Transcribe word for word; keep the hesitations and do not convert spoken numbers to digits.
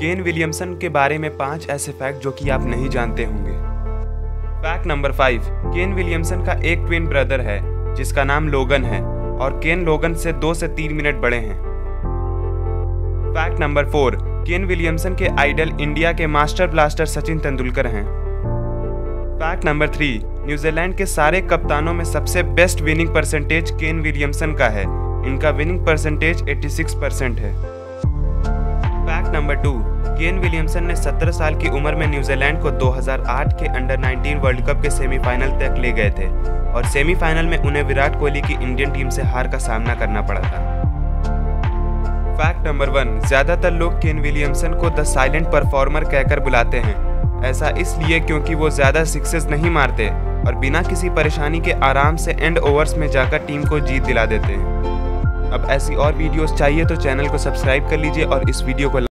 केन Williamson के बारे में पांच ऐसे फैक्ट जो कि आप नहीं जानते होंगे। Fact number five, Kane Williamson का एक ट्विन ब्रदर है जिसका नाम लोगन है और केन लोगन से दो से तीन मिनट बड़े हैं। Fact number four, Kane Williamson के आइडल इंडिया के मास्टर ब्लास्टर सचिन तेंदुलकर हैं। फैक्ट नंबर थ्री, न्यूजीलैंड के सारे कप्तानों में सबसे best winning percentage Kane Williamson का है। इनका विनिंग परसेंटेज छियासी परसेंट है। Fact number two, Kane Williamson ने सत्रह साल की उम्र में न्यूजीलैंड को दो हज़ार आठ के अंडर नाइनटीन वर्ल्ड कप के सेमीफाइनल तक ले गए थे और सेमीफाइनल में उन्हें विराट कोहली की इंडियन टीम से हार का सामना करना पड़ा था। फैक्ट नंबर वन, ज्यादातर लोग केन विलियमसन को द साइलेंट परफॉर्मर कहकर बुलाते हैं। ऐसा इसलिए क्योंकि वो ज्यादा सिक्सेस नहीं मारते और बिना किसी परेशानी के आराम से एंड ओवर्स में जाकर टीम को जीत दिला देते हैं। अब ऐसी और वीडियोस चाहिए तो चैनल को सब्सक्राइब कर लीजिए और इस वीडियो को